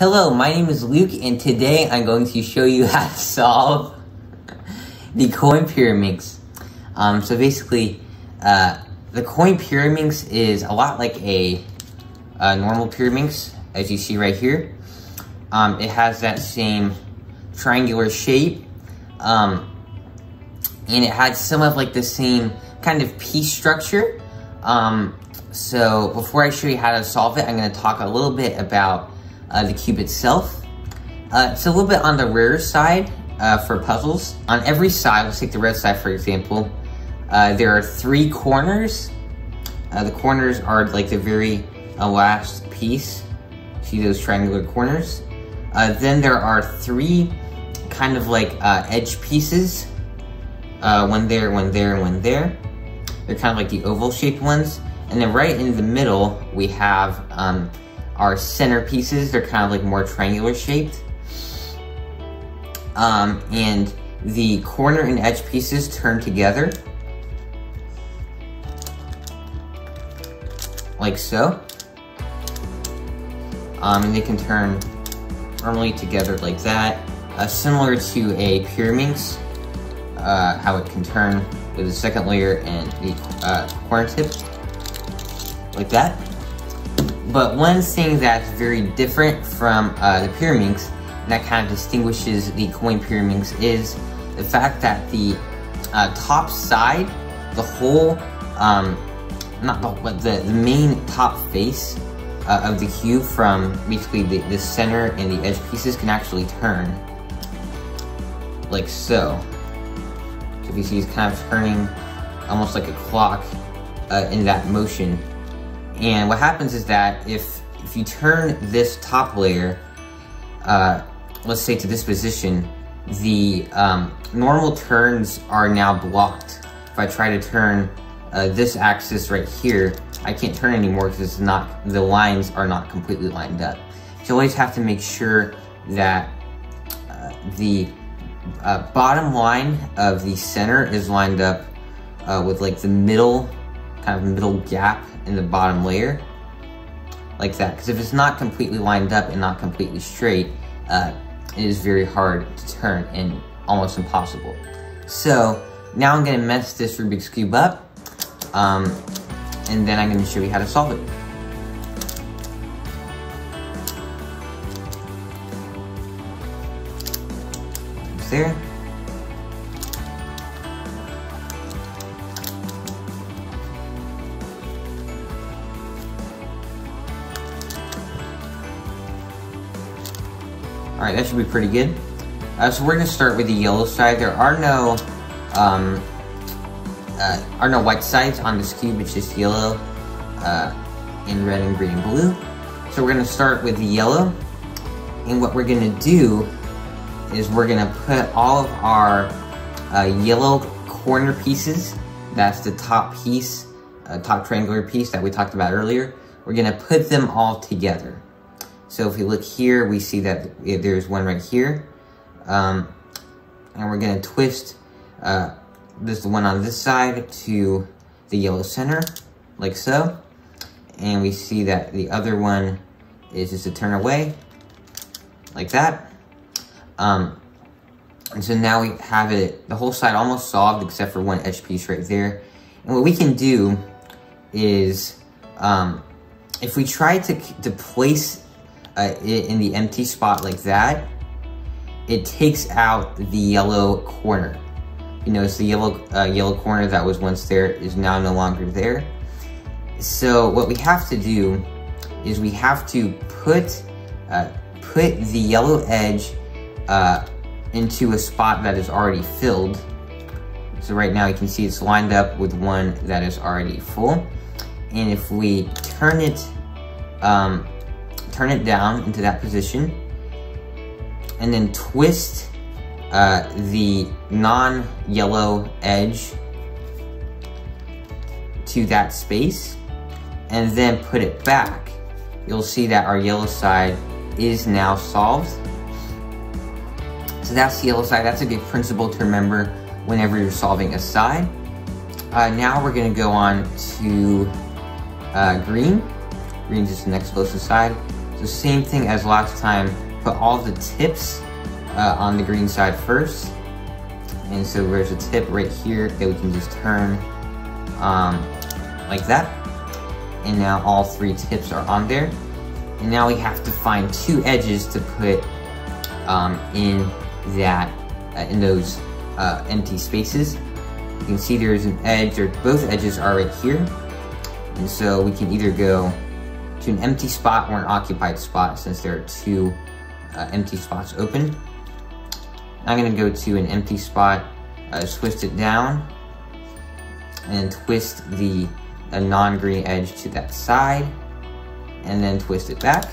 Hello, my name is Luke, and today I'm going to show you how to solve the coin Pyraminx. So basically, the coin Pyraminx is a lot like a normal Pyraminx, as you see right here. It has that same triangular shape, and it has some of like the same kind of piece structure. So before I show you how to solve it, I'm going to talk a little bit about the cube itself. It's a little bit on the rare side for puzzles. On every side, let's take the red side for example, there are 3 corners. The corners are like the very last piece. See those triangular corners? Then there are 3 kind of like edge pieces. One there, one there, and one there. They're kind of like the oval shaped ones. And then right in the middle, we have our center pieces. They're kind of like more triangular shaped. And the corner and edge pieces turn together. Like so. And they can turn normally together like that. Similar to a Pyraminx, how it can turn with the second layer and the corner tip. Like that. But one thing that's very different from the Pyraminx, and that kind of distinguishes the coin Pyraminx, is the fact that the top side, the whole, the main top face of the cube from basically the center and the edge pieces can actually turn. Like so. So if you see, it's kind of turning almost like a clock in that motion. And what happens is that if you turn this top layer, let's say to this position, the normal turns are now blocked. If I try to turn this axis right here, I can't turn anymore because the lines are not completely lined up. So you always have to make sure that the bottom line of the center is lined up with like the middle, kind of middle gap in the bottom layer, like that. Because if it's not completely lined up and not completely straight, it is very hard to turn and almost impossible. So now I'm gonna mess this Rubik's Cube up, and then I'm gonna show you how to solve it. It's there. Alright, that should be pretty good. So we're going to start with the yellow side. There are no white sides on this cube. It's just yellow, and red, and green, and blue. So we're going to start with the yellow. And what we're going to do is we're going to put all of our yellow corner pieces, that's the top piece, top triangular piece that we talked about earlier, we're going to put them all together. So if we look here, we see that there's one right here. And we're gonna twist the one on this side to the yellow center, like so. And we see that the other one is just to turn away, like that. And so now we have the whole side almost solved except for one edge piece right there. And what we can do is, if we try to place it in the empty spot like that, it takes out the yellow corner. You notice the yellow corner that was once there is now no longer there. So what we have to do is we have to put the yellow edge into a spot that is already filled. So right now you can see it's lined up with one that is already full. And if we turn it down into that position, and then twist the non-yellow edge to that space, and then put it back, you'll see that our yellow side is now solved. So that's the yellow side. That's a good principle to remember whenever you're solving a side. Now we're going to go on to green. Green's just the next closest side. So So same thing as last time, put all the tips on the green side first. And so there's a tip right here that we can just turn like that. And now all 3 tips are on there. And now we have to find 2 edges to put in those empty spaces. You can see there's an edge, or both edges are right here. And so we can either go to an empty spot or an occupied spot, since there are 2 empty spots open. I'm gonna go to an empty spot, twist it down, and twist the non-green edge to that side, and then twist it back.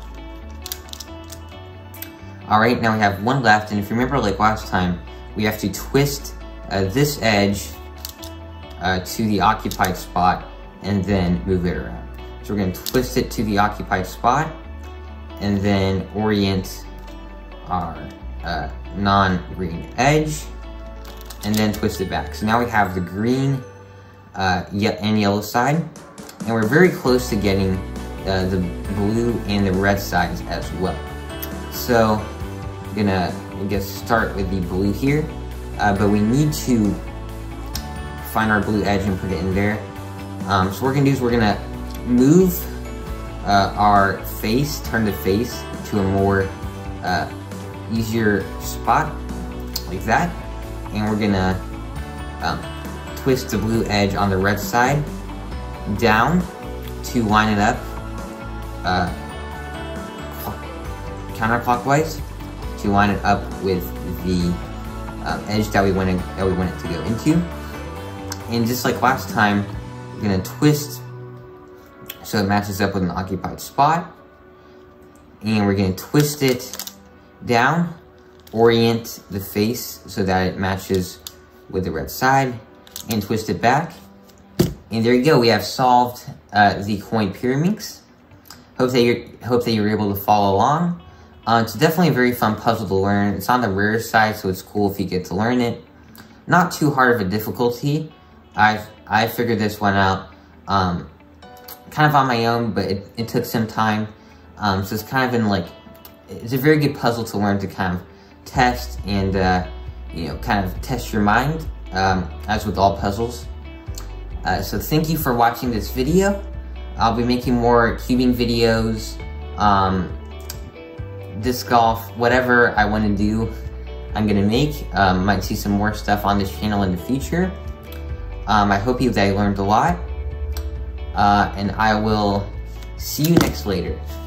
All right, now we have 1 left, and if you remember like last time, we have to twist this edge to the occupied spot and then move it around. So we're gonna twist it to the occupied spot and then orient our non-green edge and then twist it back. So now we have the green and yellow side, and we're very close to getting the blue and the red sides as well. So we're gonna start with the blue here, but we need to find our blue edge and put it in there. So what we're gonna do is we're gonna move our face, turn the face to a more easier spot, like that. And we're gonna twist the blue edge on the red side down to line it up counterclockwise, to line it up with the edge that we want it to go into. And just like last time, we're gonna twist so it matches up with an occupied spot, and we're gonna twist it down, orient the face so that it matches with the red side, and twist it back. And there you go, we have solved the coin Pyraminx. Hope that you're able to follow along. It's definitely a very fun puzzle to learn. It's on the rare side, so it's cool if you get to learn it. Not too hard of a difficulty. I figured this one out kind of on my own, but it took some time. So it's kind of it's a very good puzzle to learn, to kind of test and kind of test your mind, as with all puzzles. So thank you for watching this video. I'll be making more cubing videos, disc golf, whatever I want to do, I'm gonna make. Might see some more stuff on this channel in the future. I hope that I learned a lot, and I will see you next later.